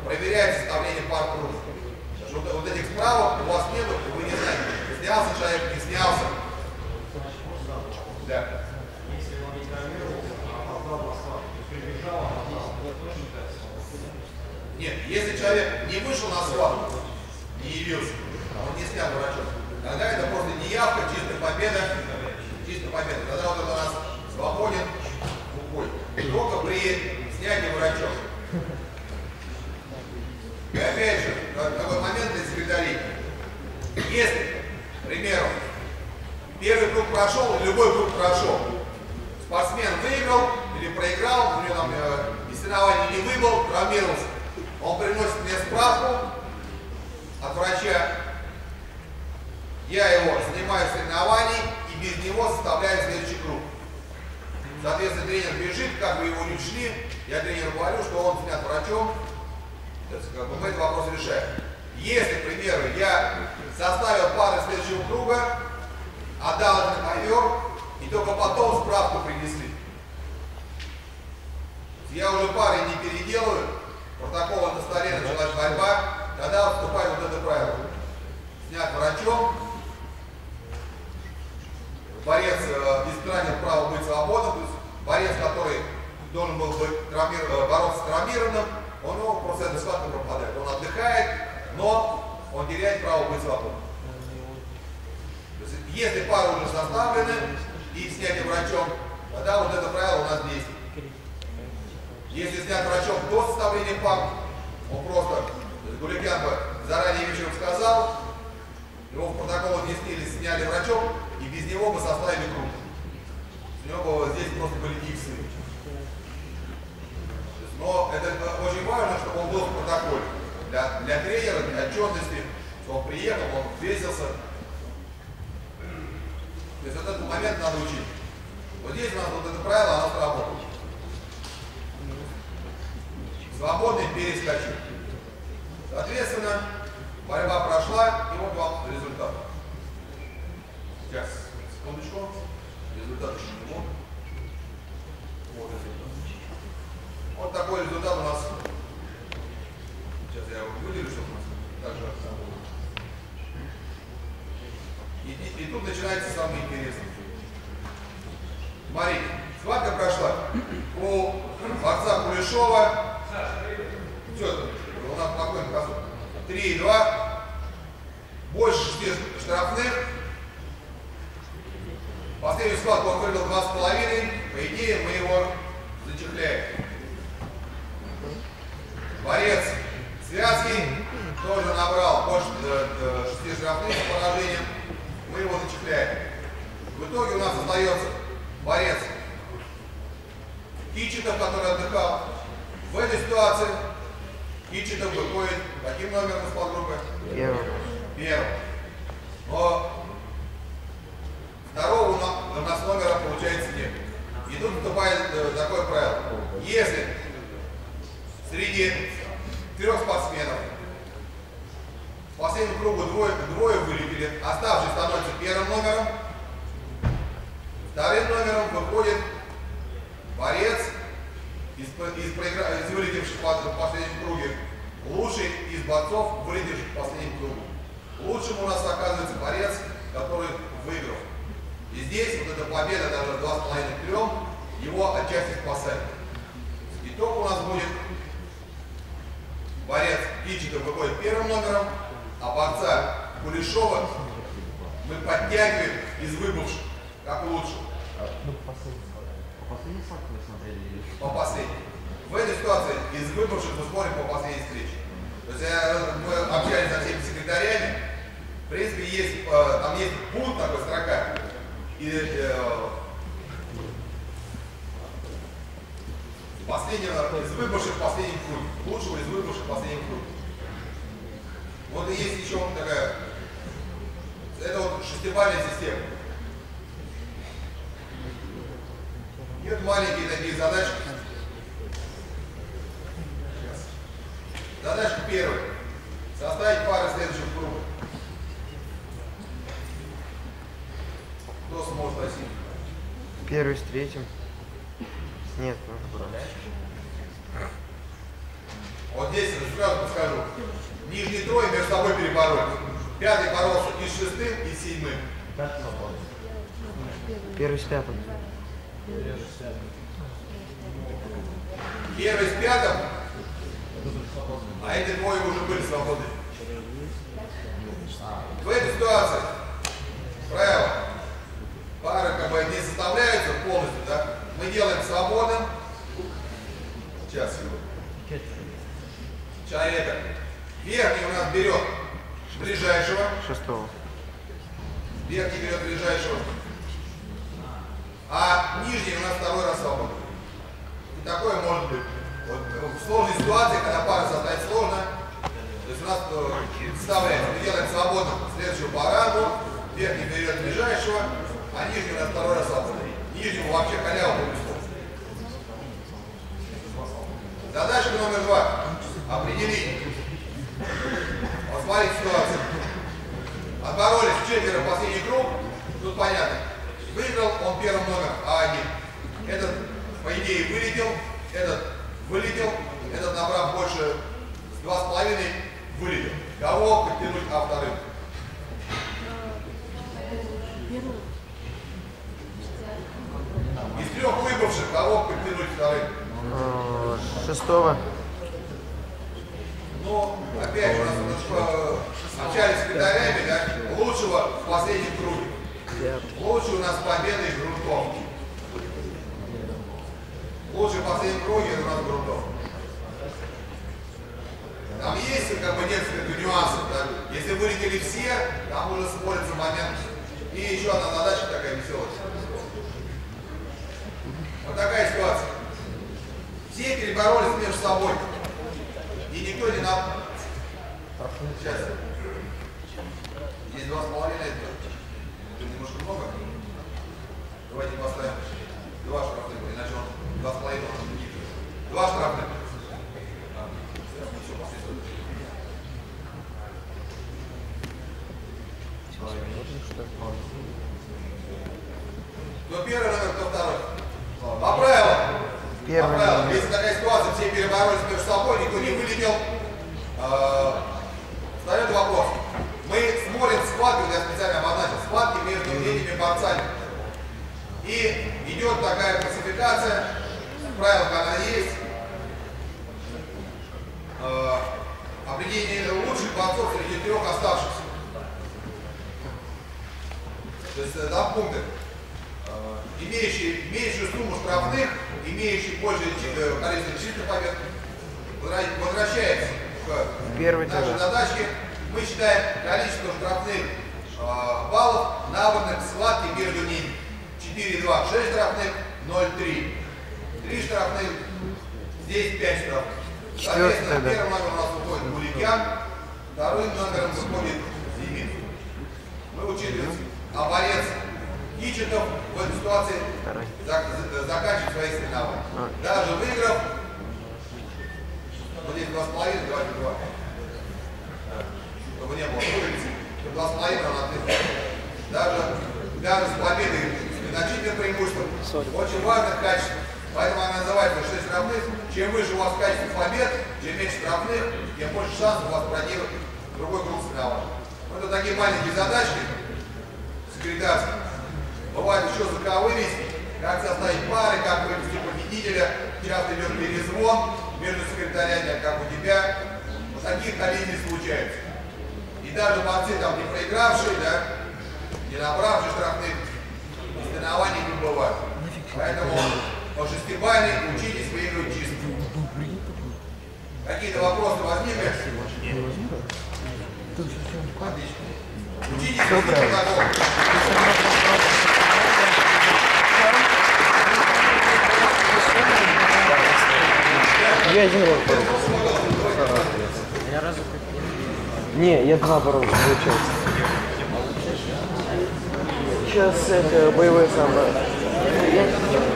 проверяет составление пар круга. Вот этих справок у вас нету, вы не знаете, снялся человек, не снялся. Да. Если он не травмировал, а опоздал на склад, прибежал, опоздал, точно так? Нет, если человек не вышел на склад, не явился, он не снял врачом, тогда это просто неявка, чистая победа, чистая победа. Тогда вот это у нас свободен бой. Только при снятии врачом. И опять же, такой момент для секретарей. Если, к примеру, первый круг прошел, любой круг прошел, спортсмен выиграл или проиграл, у него там из соревнований не выбыл, травмировался, он приносит мне справку от врача, я его снимаю с соревнований и без него составляю следующий круг. Соответственно, тренер бежит, как бы его не шли, я тренеру говорю, что он снят врачом, мы этот вопрос решаем. Если, к примеру, я составил пары следующего круга, отдал это на ковер, и только потом справку принесли. Я уже пары не переделаю, протокол на столе, началась борьба, тогда вступает вот это правило. Снят врачом, борец избранил право быть свободным, то есть борец, который должен был бороться с травмированным, он его просто эта схватка пропадает. Он отдыхает, но он теряет право быть свободным. Если пары уже составлены и снятие врачом, тогда вот это правило у нас действует. Если снять врачом до составления пар, он просто, Гуликян бы заранее вечером сказал, его в протокол внесли или сняли врачом, и без него бы составили круг. У него бы здесь просто были гипсы. Но это очень важно, чтобы он был в протоколе. Для тренера, для отчетности, что он приехал, он взвесился. То есть вот этот момент надо учить. Вот здесь у нас вот это правило, оно сработало. Свободный перескочил. Соответственно, борьба прошла, и вот вам результат. Сейчас, секундочку. Результат еще не мог. Вот результат. Вот такой результат у нас. Сейчас я его выделю, чтобы у нас также было. И тут начинается самое интересное. Смотрите, схватка прошла у борца Кулешова. Все, у нас спокойно показывает. 3-2. Больше 6 штрафных. Последнюю схватку он выиграл 2,5. По идее, мы его зачехляем. Борец Связки тоже набрал больше 6 штрафных с поражением. Мы его зачехляем. В итоге у нас остается борец Кичетов, который отдыхал. В этой ситуации Кичетов выходит каким номером из подгруппы? Первым. Но второго у нас номера получается нет. И тут вступает такое правило. Если среди 3 спортсменов в последнем кругу двое вылетели, оставший становится первым номером, вторым номером выходит борец из вылетевших в последнем круге, лучший из борцов, вылетевших в последнем кругу. Лучшим у нас оказывается борец, который выиграл. И здесь вот эта победа, даже 2,5-3, его отчасти спасает. Итог у нас будет: борец Кичетов выходит первым номером, а борца Кулешова мы подтягиваем из выбывших, как лучше. По последней схватке вы смотрели? По последней. В этой ситуации из выбывших мы смотрим по последней встрече. То есть мы общались со всеми секретарями. В принципе, есть, там есть пункт, такой строка. И последнего из выбывших последний круг. Лучшего из выбывших последний круг. Вот и есть еще такая. Это вот шестибалльная система. И вот маленькие такие задачки. Задачка первая. Составить пары следующего круга. Кто сможет спросить? Первый с третьим. Нет, надо брать. Вот здесь сразу подскажу. Нижние трое между собой переборолись. Пятый боролся и с шестым, и с седьмым. Первый с пятым. Первый с пятым, а эти двое уже были свободны. В этой ситуации правило пары как бы не составляются полностью, да? Мы делаем свободным. Сейчас его. Человека. Верхний у нас берет ближайшего. Шестого. Верхний берет ближайшего. А нижний у нас второй раз свободен. И такое может быть. Вот в сложной ситуации, когда пара создать сложно, то есть у нас составляется, мы делаем свободным следующего по рангу, верхний берет ближайшего, а нижний у нас второй раз свободен. Нижнему вообще халяву повезло. Задачка номер 2. Определить. Вот смотрите ситуацию. Отборолись четверо в последний круг. Тут понятно. Выиграл он первым номером А1. Этот, по идее, вылетел. Этот вылетел. Этот, набрав больше 2,5, вылетел. Кого подтянуть А2? Из трех выбывших, кого подтянуть вторым? Шестого. Ну, опять же, у нас общались с секретарями, да, лучшего в последнем круге. Лучший у нас победа из грунтов. Лучший в последнем круге это у нас грунтов. Там есть как бы несколько нюансов, да. Если вылетели все, там уже смотрится момент. И еще одна задачка такая веселая. Вот такая ситуация. Все переборолись между собой. И никто не нам. Сейчас. Здесь 2,5. Это немножко много. Давайте поставим 2 штрафных, иначе он 2,5 у нас будет. 2 штрафных. Кто первый номер, кто второй? По правилам. По правилам. Если такая ситуация, все переборолись между собой, никто не вылетел. Встает вопрос. Мы смотрим схватки, я специально обозначил, схватки между этими борцами. И идет такая классификация, в правилах она есть. Определение лучших борцов среди трех оставшихся. То есть там пункты. Имеющие меньшую сумму штрафных, имеющие большее количество чистых побед, возвращается к нашей задачке. Мы считаем количество штрафных баллов, набранных в схватке между ними. 4,2, 6 штрафных, 0,3. 3 штрафных, здесь 5 штрафных. Соответственно, первым номером у нас выходит Гуликян, вторым номером выходит Зимин. Мы учитываем, а борец Кичетов в этой ситуации заканчивает свои соревнования. Даже выиграв, вот здесь 2,5, давайте 2. Чтобы не было выиграть, 2,5 он ответил. Даже с победой с значительным преимуществом, очень важных качеств. Поэтому она называется 6 штрафных. Чем выше у вас качество побед, чем меньше штрафных, тем больше шансов у вас пройти в другой круг соревнований. Это такие маленькие задачки секретарские. Бывает еще заковырить, как составить пары, как вывести победителя. Часто идет перезвон между секретарями, как у тебя. Вот таких коллизий случаются. И даже борцы там не проигравшие, да, не набравшие штрафных, соревнований не бывает. Поэтому по 6-бальной учитесь выигрывать чисто. Какие-то вопросы возникли? Отлично. Учитесь выигрывать такого. Я один раз боролся. Не, я 2 боролся, получается. Сейчас это боевое самое.